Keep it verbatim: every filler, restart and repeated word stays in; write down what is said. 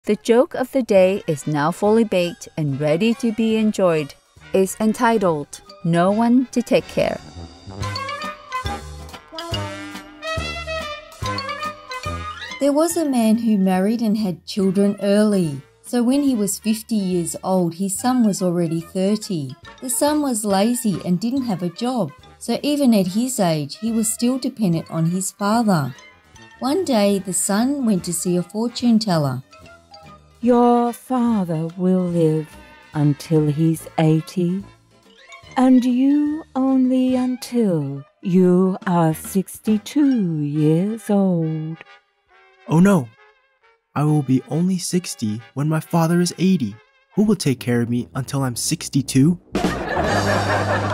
The joke of the day is now fully baked and ready to be enjoyed. It's entitled, No One to Take Care. There was a man who married and had children early. So when he was fifty years old, his son was already thirty. The son was lazy and didn't have a job. So even at his age, he was still dependent on his father. One day, the son went to see a fortune teller. Your father will live until he's eighty, and you only until you are sixty-two years old. Oh no! I will be only sixty when my father is eighty. Who will take care of me until I'm sixty-two?